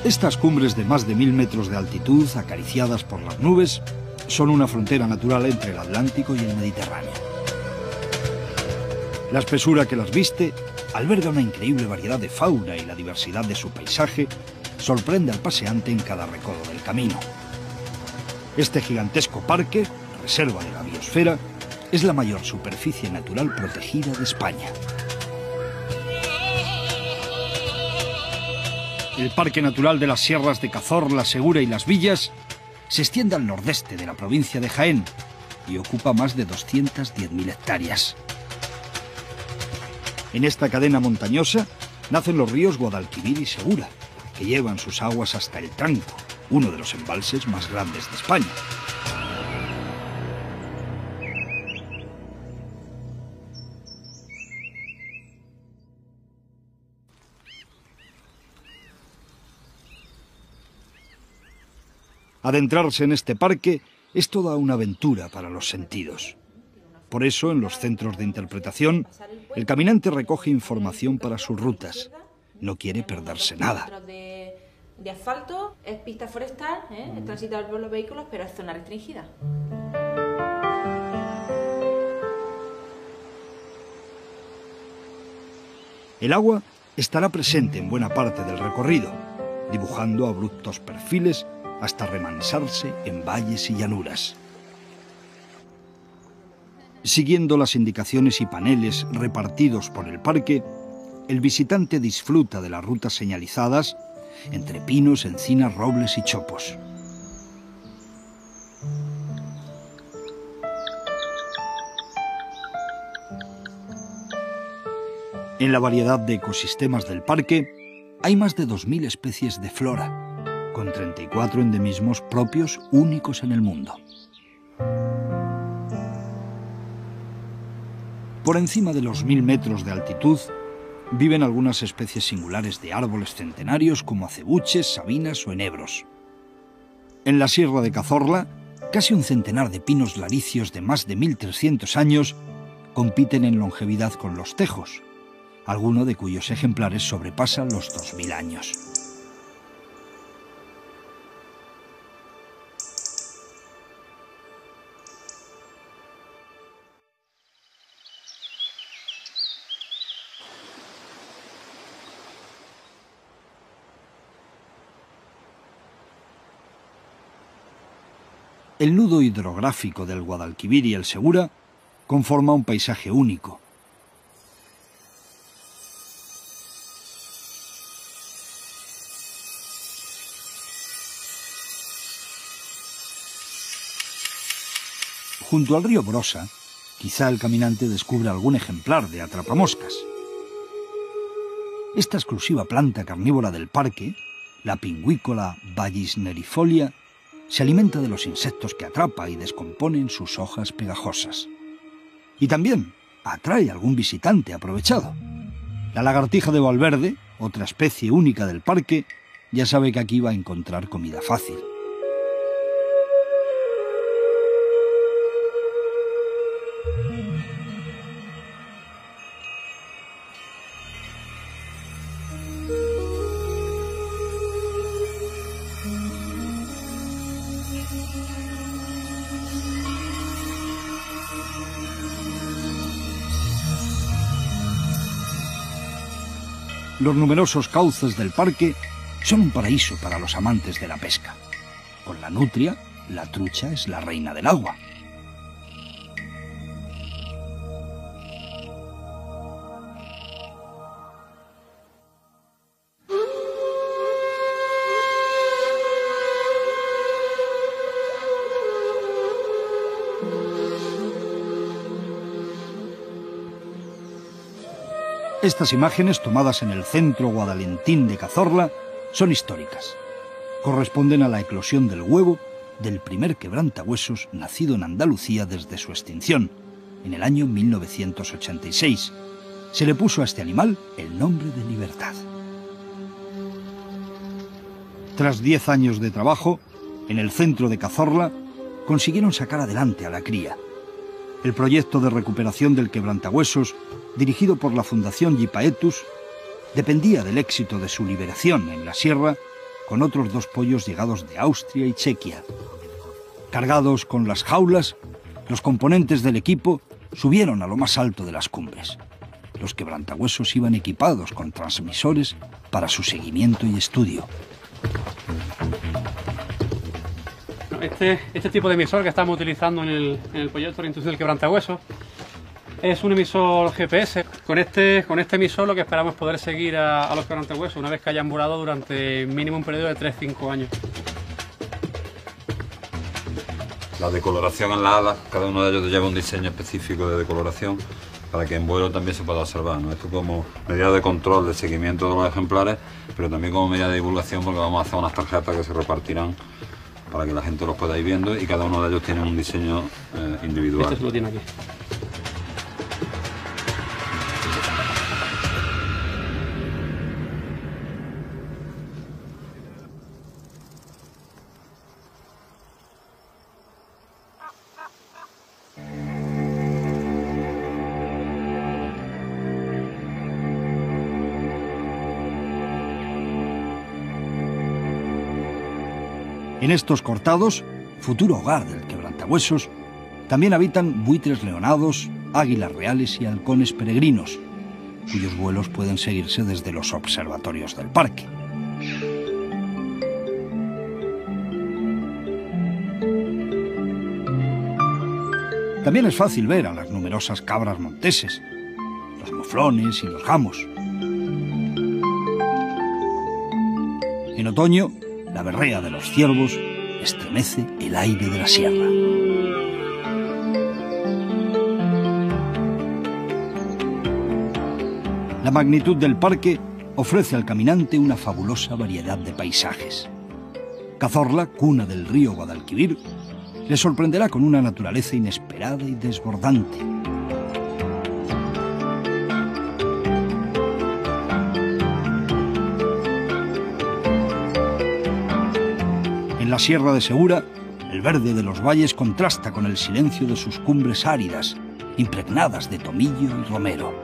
Estas cumbres de más de 1000 metros de altitud, acariciadas por las nubes, son una frontera natural entre el Atlántico y el Mediterráneo. La espesura que las viste alberga una increíble variedad de fauna y la diversidad de su paisaje sorprende al paseante en cada recodo del camino. Este gigantesco parque, reserva de la biosfera, es la mayor superficie natural protegida de España. El Parque Natural de las Sierras de Cazorla, Segura y Las Villas se extiende al nordeste de la provincia de Jaén y ocupa más de 210.000 hectáreas. En esta cadena montañosa nacen los ríos Guadalquivir y Segura, que llevan sus aguas hasta el Tranco, uno de los embalses más grandes de España. Adentrarse en este parque es toda una aventura para los sentidos. Por eso, en los centros de interpretación, el caminante recoge información para sus rutas. No quiere perderse nada. De asfalto, es pista forestal, es transitable por los vehículos, pero es zona restringida. El agua estará presente en buena parte del recorrido, dibujando abruptos perfiles hasta remansarse en valles y llanuras. Siguiendo las indicaciones y paneles repartidos por el parque, el visitante disfruta de las rutas señalizadas entre pinos, encinas, robles y chopos. En la variedad de ecosistemas del parque hay más de 2000 especies de flora, con 34 endemismos propios únicos en el mundo. Por encima de los 1000 metros de altitud viven algunas especies singulares de árboles centenarios como acebuches, sabinas o enebros. En la Sierra de Cazorla, casi un centenar de pinos laricios de más de 1300 años compiten en longevidad con los tejos, alguno de cuyos ejemplares sobrepasan los 2000 años. El nudo hidrográfico del Guadalquivir y el Segura conforma un paisaje único. Junto al río Brosa, quizá el caminante descubre algún ejemplar de atrapamoscas. Esta exclusiva planta carnívora del parque, la Pinguícola vallisnerifolia, se alimenta de los insectos que atrapa y descompone en sus hojas pegajosas. Y también atrae a algún visitante aprovechado. La lagartija de Valverde, otra especie única del parque, ya sabe que aquí va a encontrar comida fácil. Los numerosos cauces del parque son un paraíso para los amantes de la pesca. Con la nutria, la trucha es la reina del agua. Estas imágenes, tomadas en el centro guadalentín de Cazorla, son históricas. Corresponden a la eclosión del huevo del primer quebrantahuesos nacido en Andalucía desde su extinción, en el año 1986. Se le puso a este animal el nombre de Libertad. Tras 10 años de trabajo, en el centro de Cazorla, consiguieron sacar adelante a la cría. El proyecto de recuperación del quebrantahuesos, dirigido por la Fundación Gipaetus, dependía del éxito de su liberación en la sierra con otros 2 pollos llegados de Austria y Chequia. Cargados con las jaulas, los componentes del equipo subieron a lo más alto de las cumbres. Los quebrantahuesos iban equipados con transmisores para su seguimiento y estudio. Este tipo de emisor que estamos utilizando en el proyecto de introducción del quebrantahuesos es un emisor GPS. Con este emisor lo que esperamos es poder seguir a los quebrantahuesos una vez que hayan volado durante mínimo un periodo de 3-5 años. La decoloración en las alas, cada uno de ellos lleva un diseño específico de decoloración para que en vuelo también se pueda observar, ¿no? Esto como medida de control, de seguimiento de los ejemplares, pero también como medida de divulgación, porque vamos a hacer unas tarjetas que se repartirán para que la gente los pueda ir viendo, y cada uno de ellos tiene un diseño individual. Este lo tiene aquí. En estos cortados, futuro hogar del quebrantahuesos, también habitan buitres leonados, águilas reales y halcones peregrinos, cuyos vuelos pueden seguirse desde los observatorios del parque. También es fácil ver a las numerosas cabras monteses, los moflones y los gamos. En otoño, la berrea de los ciervos estremece el aire de la sierra. La magnitud del parque ofrece al caminante una fabulosa variedad de paisajes. Cazorla, cuna del río Guadalquivir, le sorprenderá con una naturaleza inesperada y desbordante. En la Sierra de Segura, el verde de los valles contrasta con el silencio de sus cumbres áridas, impregnadas de tomillo y romero.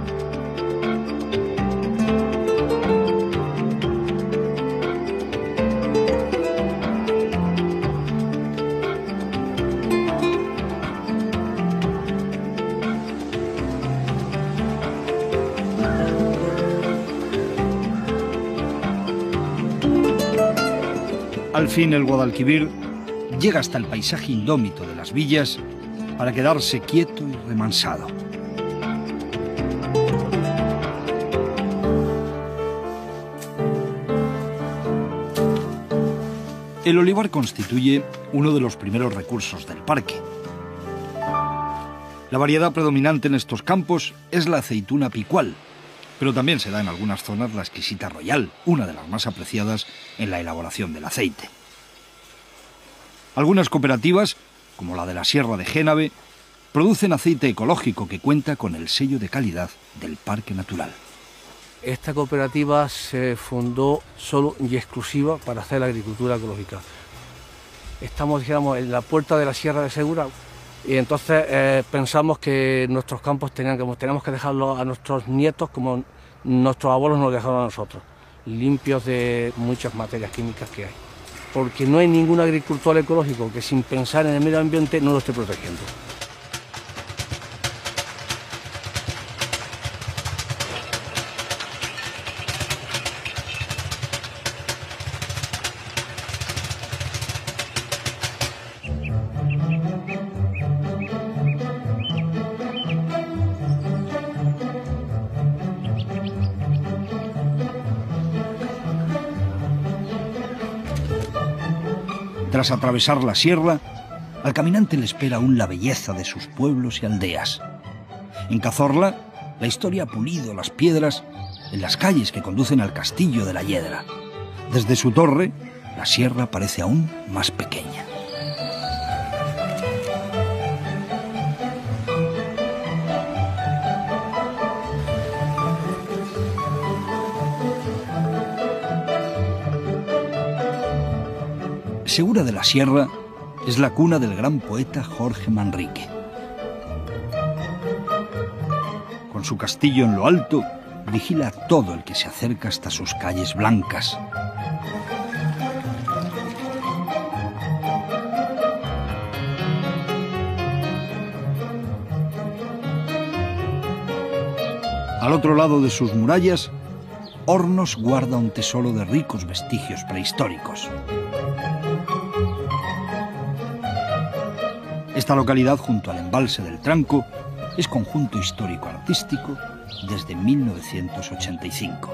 Al fin el Guadalquivir llega hasta el paisaje indómito de las villas para quedarse quieto y remansado. El olivar constituye uno de los primeros recursos del parque. La variedad predominante en estos campos es la aceituna picual, pero también se da en algunas zonas la exquisita royal, una de las más apreciadas en la elaboración del aceite. Algunas cooperativas, como la de la Sierra de Génave, producen aceite ecológico que cuenta con el sello de calidad del Parque Natural. Esta cooperativa se fundó solo y exclusiva para hacer la agricultura ecológica. Estamos, digamos, en la puerta de la Sierra de Segura y entonces pensamos que nuestros campos tenemos que dejarlos a nuestros nietos como nuestros abuelos nos dejaron a nosotros, limpios de muchas materias químicas que hay. Porque no hay ningún agricultor ecológico que sin pensar en el medio ambiente no lo esté protegiendo. Tras atravesar la sierra, al caminante le espera aún la belleza de sus pueblos y aldeas. En Cazorla, la historia ha pulido las piedras en las calles que conducen al castillo de la Hiedra. Desde su torre, la sierra parece aún más pequeña. Segura de la Sierra es la cuna del gran poeta Jorge Manrique. Con su castillo en lo alto, vigila a todo el que se acerca hasta sus calles blancas. Al otro lado de sus murallas, Hornos guarda un tesoro de ricos vestigios prehistóricos. Esta localidad, junto al embalse del Tranco, es conjunto histórico-artístico desde 1985.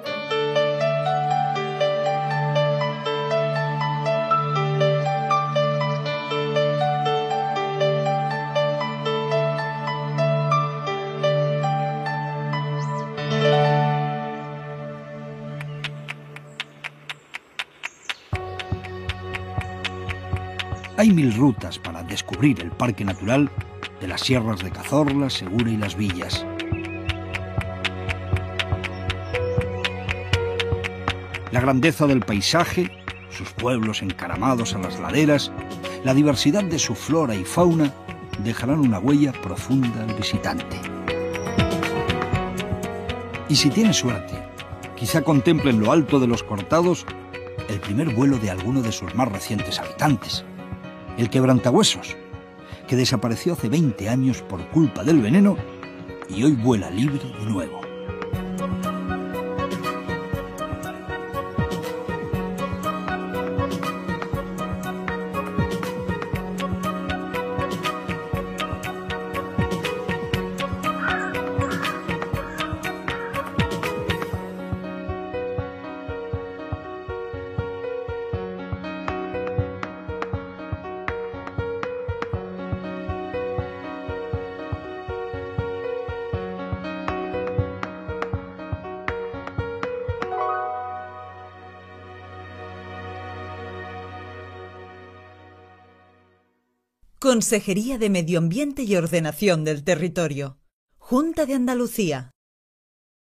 Hay 1000 rutas para descubrir el parque natural de las sierras de Cazorla, Segura y Las Villas. La grandeza del paisaje, sus pueblos encaramados a las laderas, la diversidad de su flora y fauna dejarán una huella profunda al visitante. Y si tiene suerte, quizá contemple en lo alto de los Cortados el primer vuelo de alguno de sus más recientes habitantes, el quebrantahuesos, que desapareció hace 20 años por culpa del veneno y hoy vuela libre de nuevo. Consejería de Medio Ambiente y Ordenación del Territorio. Junta de Andalucía.